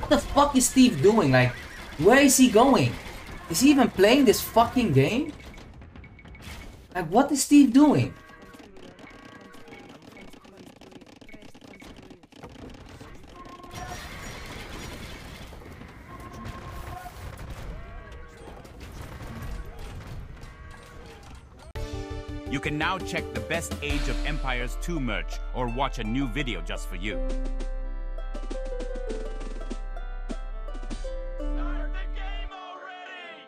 What the fuck is Steve doing? Like, where is he going? Is he even playing this fucking game? Like, what is Steve doing? You can now check the best Age of Empires 2 merch or watch a new video just for you.